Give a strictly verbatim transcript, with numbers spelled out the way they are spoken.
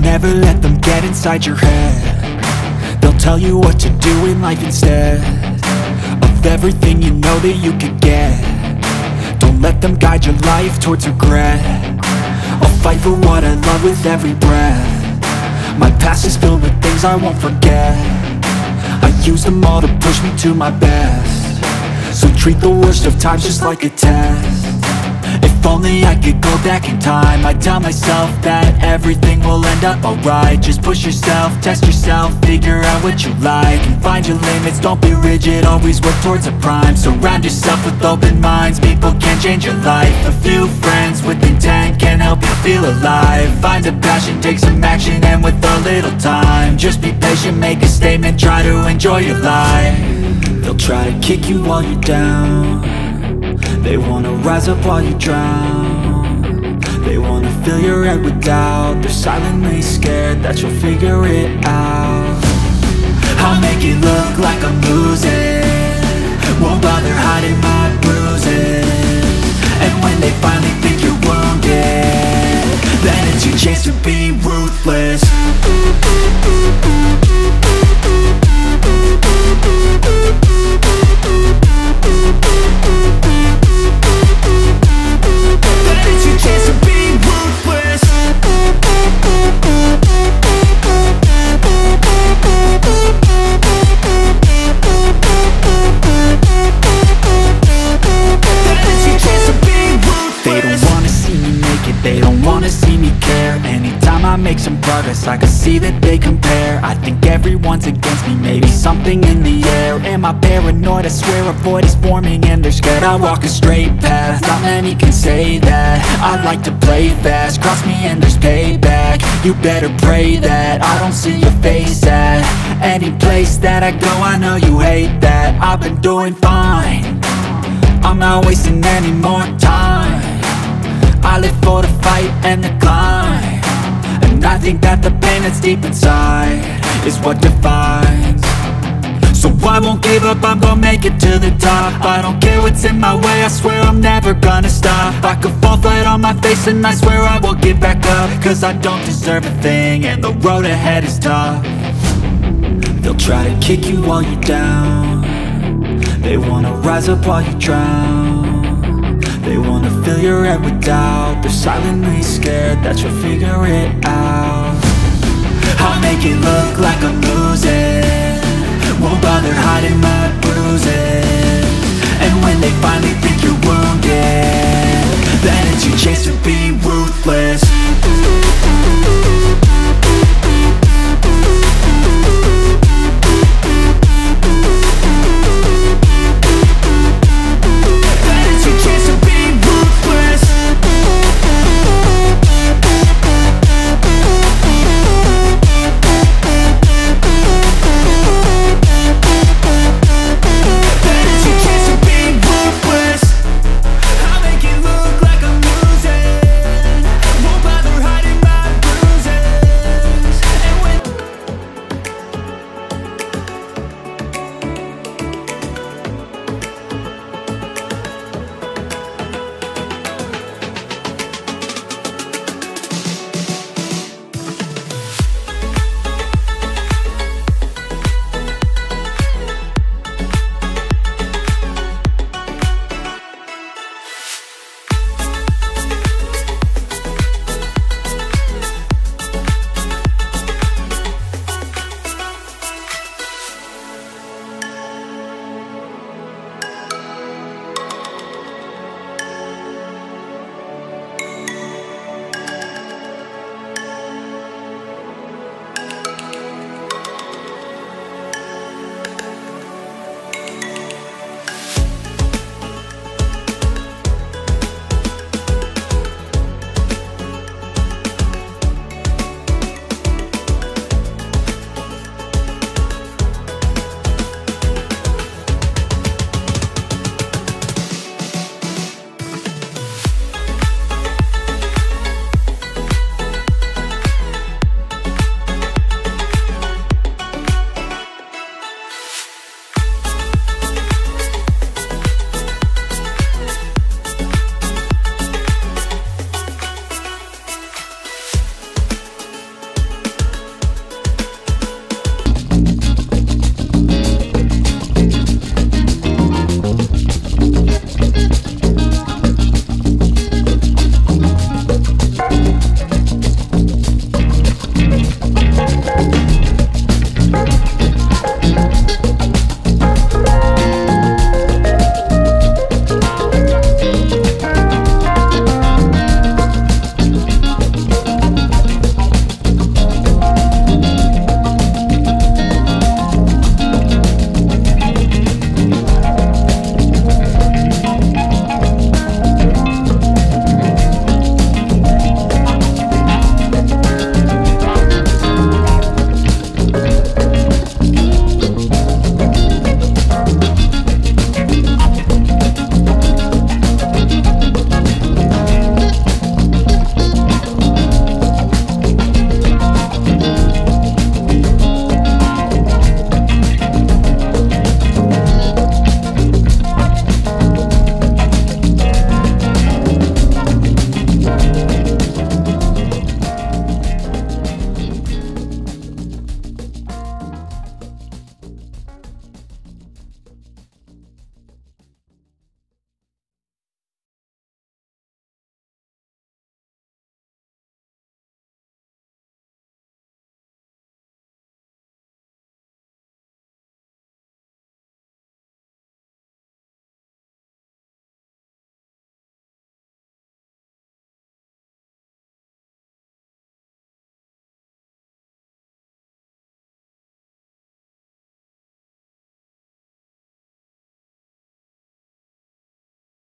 never let them get inside your head. They'll tell you what to do in life instead of everything you know that you could get. Don't let them guide your life towards regret. I'll fight for what I love with every breath. My past is filled with things I won't forget. I use them all to push me to my best. So treat the worst of times just like a test. If only I could go back in time, I'd tell myself that everything will end up alright. Just push yourself, test yourself, figure out what you like, and find your limits, don't be rigid, always work towards a prime. Surround yourself with open minds, people can change your life. A few friends with intent can help you feel alive. Find a passion, take some action, and with a little time, just be patient, make a statement, try to enjoy your life. They'll try to kick you while you're down. They wanna rise up while you drown. They wanna fill your head with doubt. They're silently scared that you'll figure it out. I'll make it look like I'm losing, won't bother hiding my bruises. And when they finally think you're wounded, then it's your chance to be ruthless. I make some progress, I can see that they compare. I think everyone's against me, maybe something in the air. Am I paranoid? I swear a void is forming and they're scared. I walk a straight path, not many can say that. I like to play fast, cross me and there's payback. You better pray that I don't see your face at any place that I go. I know you hate that. I've been doing fine, I'm not wasting any more time. I live for the fight and the climb, and I think that the pain that's deep inside is what defines. So I won't give up, I'm gonna make it to the top. I don't care what's in my way, I swear I'm never gonna stop. I could fall flat on my face and I swear I will get back up, cause I don't deserve a thing and the road ahead is tough. They'll try to kick you while you're down. They wanna rise up while you drown. They wanna fill your head with doubt. They're silently scared that you'll figure it out. I'll make it look like I'm